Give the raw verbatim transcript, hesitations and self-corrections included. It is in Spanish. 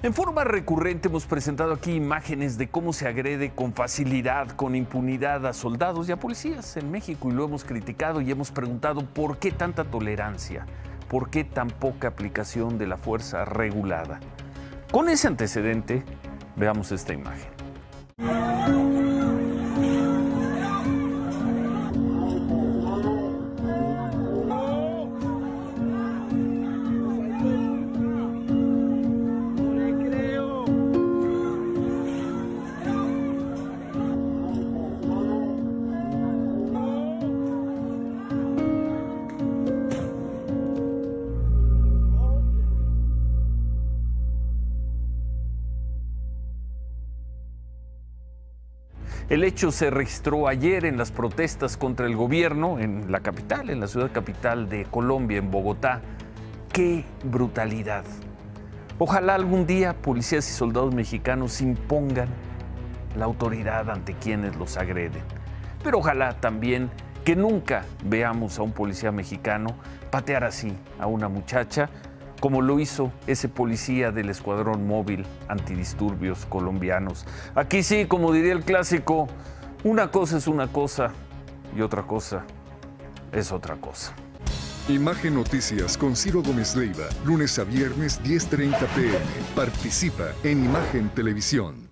En forma recurrente hemos presentado aquí imágenes de cómo se agrede con facilidad, con impunidad a soldados y a policías en México, y lo hemos criticado y hemos preguntado por qué tanta tolerancia, por qué tan poca aplicación de la fuerza regulada. Con ese antecedente, veamos esta imagen. El hecho se registró ayer en las protestas contra el gobierno en la capital, en la ciudad capital de Colombia, en Bogotá. ¡Qué brutalidad! Ojalá algún día policías y soldados mexicanos impongan la autoridad ante quienes los agreden. Pero ojalá también que nunca veamos a un policía mexicano patear así a una muchacha, como lo hizo ese policía del Escuadrón Móvil Antidisturbios colombianos. Aquí sí, como diría el clásico, una cosa es una cosa y otra cosa es otra cosa. Imagen Noticias con Ciro Gómez Leiva, lunes a viernes diez treinta p m Participa en Imagen Televisión.